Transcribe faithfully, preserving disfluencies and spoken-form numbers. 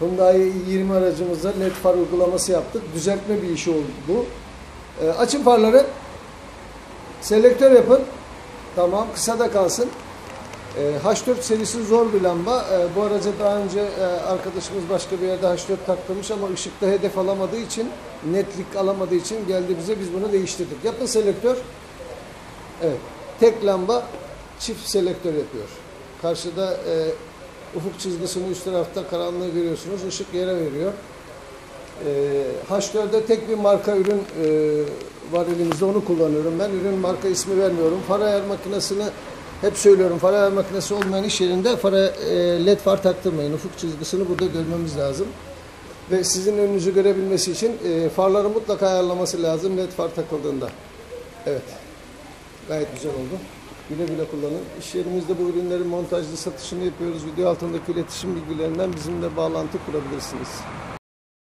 Hyundai i yirmi aracımızda led far uygulaması yaptık. Düzeltme bir işi oldu bu. E, açın farları. Selektör yapın. Tamam. Kısa da kalsın. E, H dört serisi zor bir lamba. E, bu araca daha önce e, arkadaşımız başka bir yerde H dört taktırmış ama ışıkta hedef alamadığı için, netlik alamadığı için geldi bize. Biz bunu değiştirdik. Yapın selektör. Evet. Tek lamba çift selektör yapıyor. Karşıda e, ufuk çizgisinin üst tarafta karanlığı görüyorsunuz. Işık yere veriyor. E, H dört'de tek bir marka ürün e, var elimizde. Onu kullanıyorum ben. Ürün marka ismi vermiyorum. Far ayar makinesini hep söylüyorum. Far ayar makinesi olmayan iş yerinde fara, e, led far taktırmayın. Ufuk çizgisini burada görmemiz lazım. Ve sizin önünüzü görebilmesi için e, farları mutlaka ayarlaması lazım led far takıldığında. Evet. Gayet güzel oldu. Güle güle kullanın. İş yerimizde bu ürünlerin montajlı satışını yapıyoruz. Video altındaki iletişim bilgilerinden bizimle bağlantı kurabilirsiniz.